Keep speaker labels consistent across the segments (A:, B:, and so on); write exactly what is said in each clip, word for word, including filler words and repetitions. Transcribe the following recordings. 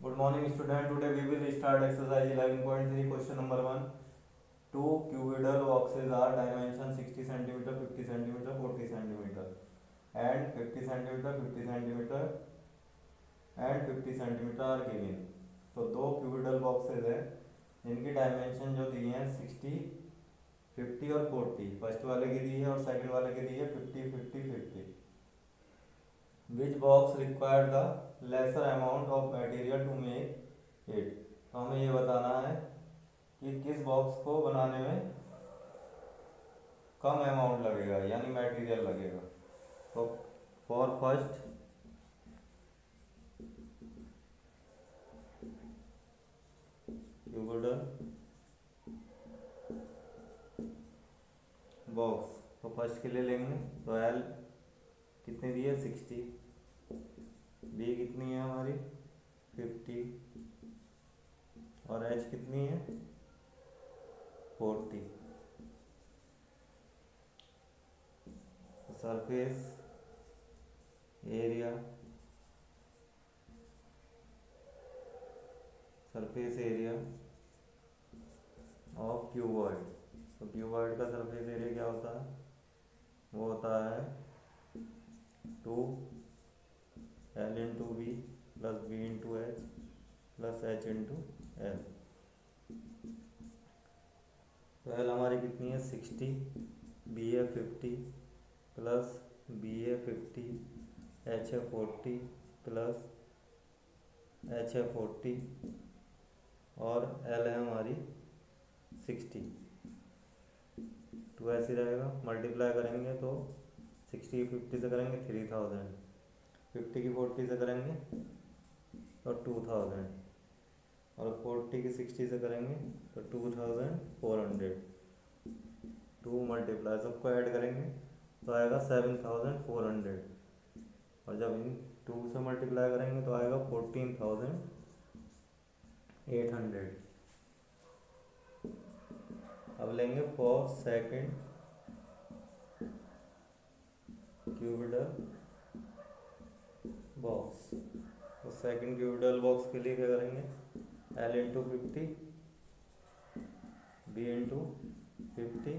A: Good morning student. Today we will start exercise eleven point three question number one. Two cubical boxes are dimension sixty centimeter, fifty centimeter, forty centimeter and fifty centimeter, fifty centimeter and fifty centimeter are given. तो दो cubical boxes हैं जिनकी dimension जो दी है sixty, fifty और forty. First वाले की दी है और सेकंड वाले की दी है fifty, fifty, fifty. Which box require the lesser amount of material to make it. तो हमें ये बताना है कि किस बॉक्स को बनाने में कम अमाउंट लगेगा यानी मटेरियल लगेगा. तो फॉर फर्स्ट क्यूबिकल बॉक्स, तो फर्स्ट के लिए लेंगे तो एल कितनी दी है सिक्सटी, बी कितनी है हमारी फिफ्टी और एच कितनी है forty. Surface area surface area of cuboid. तो क्यूबॉइड का सरफेस एरिया क्या होता है, वो होता है two L into B plus B into H plus H into L. तो एल हमारी कितनी है सिक्सटी, बी है फिफ्टी प्लस बी है फिफ्टी, एच है फोर्टी प्लस एच है फोर्टी और एल है हमारी सिक्सटी. टू ऐसे रहेगा, मल्टीप्लाई करेंगे तो सिक्सटी फिफ्टी से करेंगे थ्री थाउजेंड, फिफ्टी की फोर्टी से करेंगे तो टू थाउजेंड और फोर्टी की सिक्सटी से करेंगे तो two thousand four hundred. Two multiply सबको ऐड करेंगे तो आएगा सेवन थाउजेंड फोर हंड्रेड और जब इन टू से मल्टीप्लाई करेंगे तो आएगा फोर्टीन थाउजेंड एट हंड्रेड. अब लेंगे फॉर सेकेंड क्यूबिकल बॉक्स. तो सेकंड क्यूबिकल बॉक्स के लिए क्या करेंगे, L into fifty, B into fifty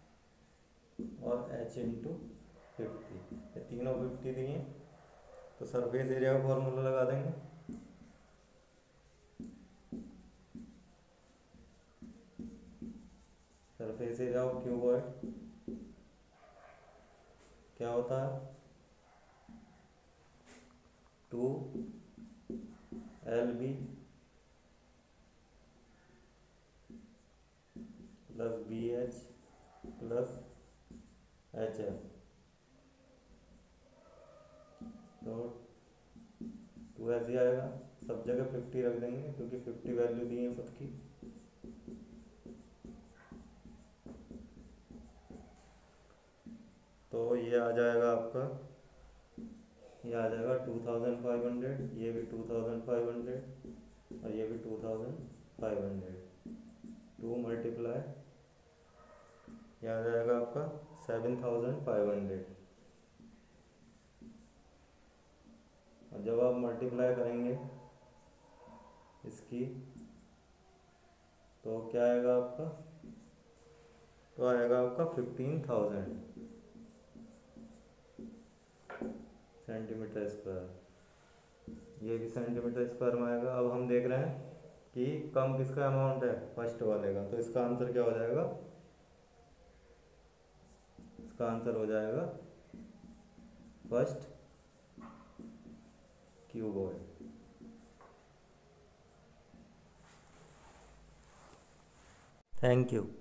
A: और एच इंटू फिफ्टी. ये तीनों फिफ्टी दिए तो सरफेस एरिया का फॉर्मूला लगा देंगे. सरफेस एरिया ऑफ क्यूबॉइड क्या होता है two L B plus B H plus H L. तो टू ऐसे आएगा, सब जगह फिफ्टी रख देंगे क्योंकि फिफ्टी वैल्यू दी है सबकी. तो ये आ जाएगा आपका, ये आ जाएगा टू थाउजेंड फाइव हंड्रेड, ये भी टू थाउजेंड फाइव हंड्रेड और ये भी two thousand five hundred. Two multiply ये आ जाएगा आपका सेवन थाउजेंड फाइव हंड्रेड. और जब आप मल्टीप्लाई करेंगे इसकी तो क्या आएगा आपका, तो आएगा आपका फिफ्टीन थाउजेंड सेंटीमीटर स्क्वायर. ये भी सेंटीमीटर स्क्वायर में आएगा. अब हम देख रहे हैं कि कम किसका अमाउंट है, फर्स्ट वाले का. तो इसका आंसर क्या हो जाएगा, इसका आंसर हो जाएगा फर्स्ट क्यूबॉइड. Thank you.